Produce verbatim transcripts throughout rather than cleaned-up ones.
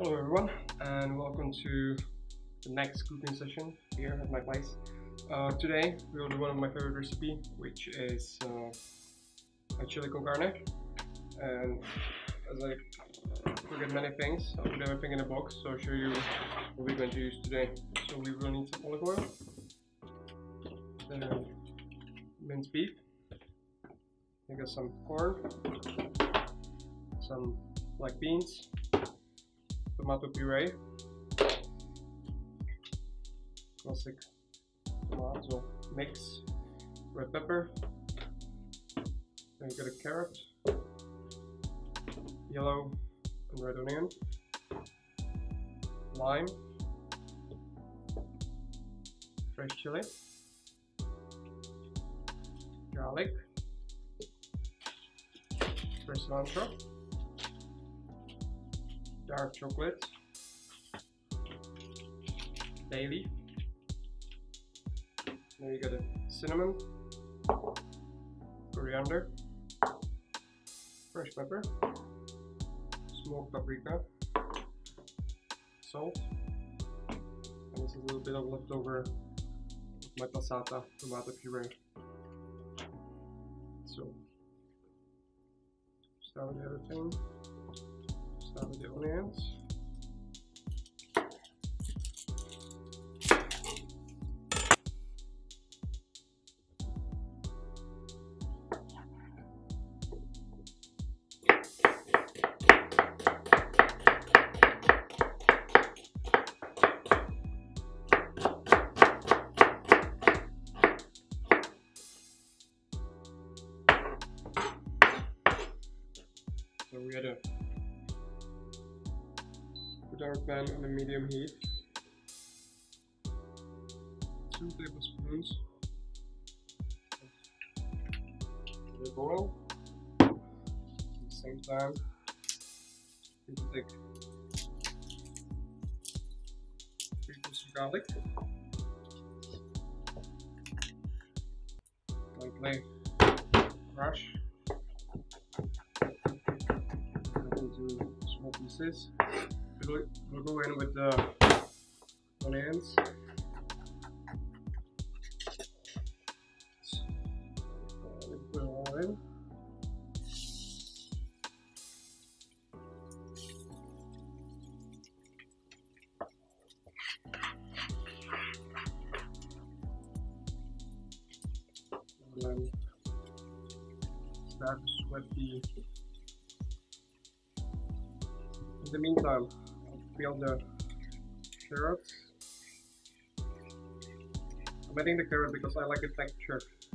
Hello everyone, and welcome to the next cooking session here at my place. Uh, today we will do one of my favorite recipe, which is uh, a chili con carne. And as I forget many things, I'll put everything in a box, so I'll show you what we're going to use today. So we will need some olive oil, then minced beef, I got some corn, some black beans, tomato puree, classic tomato mix, red pepper, then you got a carrot, yellow and red onion, lime, fresh chili, garlic, fresh cilantro, dark chocolate, bay leaf, then you got a cinnamon, coriander, fresh pepper, smoked paprika, salt, and this is a little bit of leftover my passata tomato puree. So start with everything. Start with the onions. So we had to put our pan on a medium heat. Two tablespoons of olive oil. At the same time, you can take three cloves of garlic, lightly crush into small pieces. We'll, we'll go in with the onions. So, put it all in. And then start to sweat the. In the meantime, I'll peel the carrots. I'm adding the carrot because I like the texture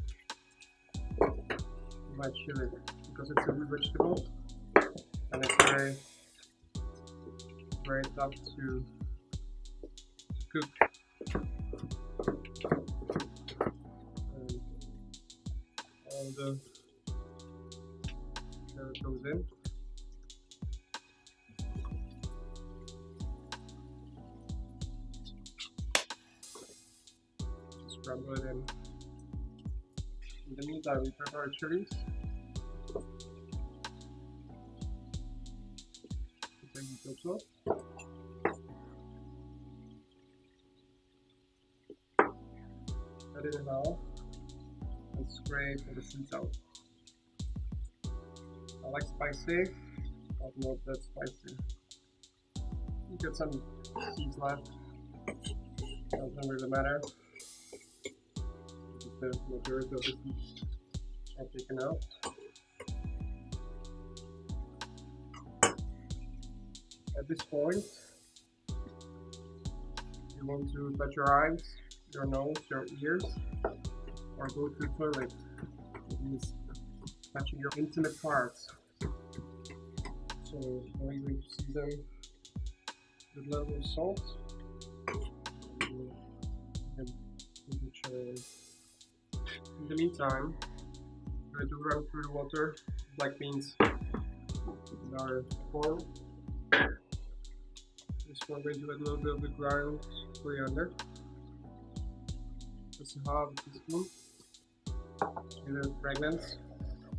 of my chili, because it's a root vegetable and it's very, very tough to cook. And all the carrot goes in. Scramble it in. In the meantime, we prepare our chilies. Take the tops off. Cut it in half and scrape the seeds out. I like spicy, but not that spicy. You get some seeds left, doesn't really matter. The majority of the seeds are taken out. At this point, you want to touch your eyes, your nose, your ears, or go to the toilet. It means touching your intimate parts. So now you're going to season with a little bit of salt. And in the meantime, I'm going to run through the water black beans in our form. This one, we're going to add a little bit of the ground coriander. Just a half a teaspoon. A little fragrance.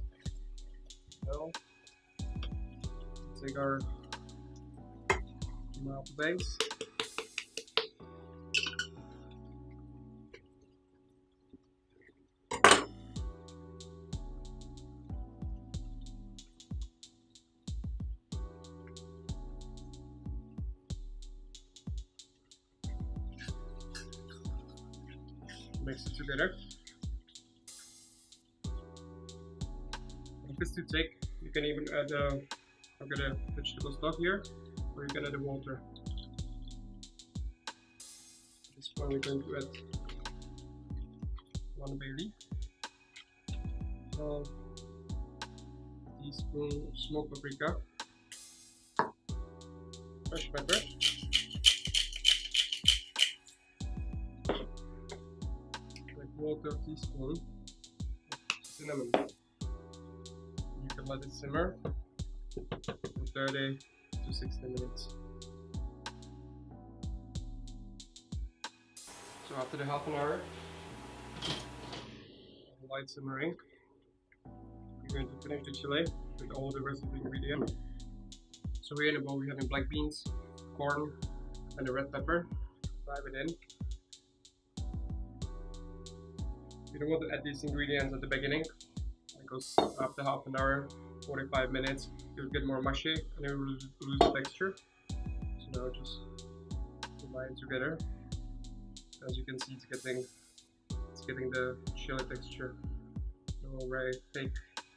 Now, take our Tomato base. Mix it together. If it's too thick, you can even add uh, I've got a vegetable stock here, or you can add the water. This one we're going to add one bay leaf, a teaspoon of smoked paprika, fresh pepper, like quarter teaspoon of cinnamon. You can let it simmer for thirty to sixty minutes. So after the half an hour, light simmering, we're going to finish the chili with all the rest of the ingredients. So here in the bowl we have black beans, corn, and the red pepper. Dive it in. You don't want to add these ingredients at the beginning, because after half an hour, forty-five minutes, it will get more mushy and it will lose the texture. So now just combine it together. As you can see, it's getting it's getting the chili texture. So very thick.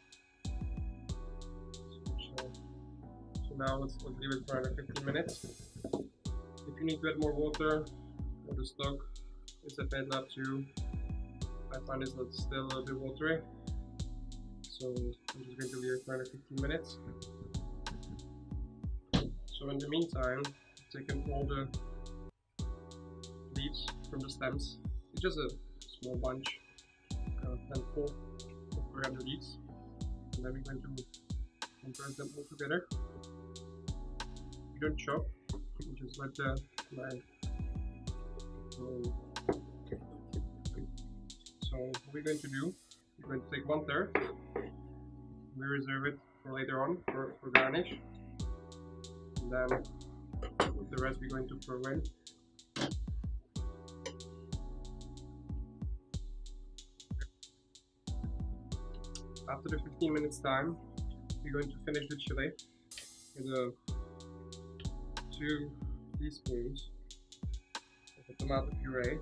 So, so now let's, let's leave it for another fifteen minutes. If you need to add more water or the stock, it's a bit up to you. I find it's still a little bit watery. So I'm just going to leave it for another fifteen minutes. So in the meantime, I've taken all the leaves from the stems. It's just a small bunch, kind of handful of coriander leaves. And then we're going to compress them all together. You don't chop, you just let the knife go. So what we're going to do, we're going to take one third. We reserve it for later on for, for garnish. And then the rest we're going to throw in. After the fifteen minutes time, we're going to finish the chili with a two teaspoons of the tomato puree.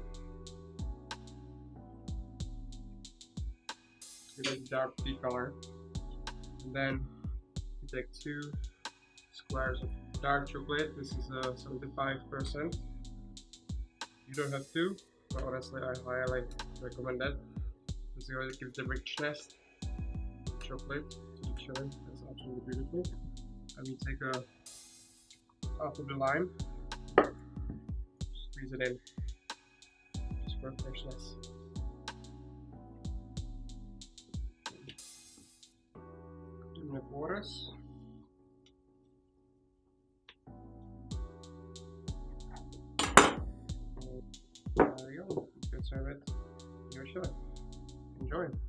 Give it a dark tea color. And then you take two squares of dark chocolate. This is a seventy-five percent. You don't have to, but honestly I highly recommend that. This is going to give the richness of chocolate to the chili. That's absolutely beautiful. And we take a half of the lime, squeeze it in, just for freshness. Two quarters. There you go. You can serve it in your chili. Enjoy.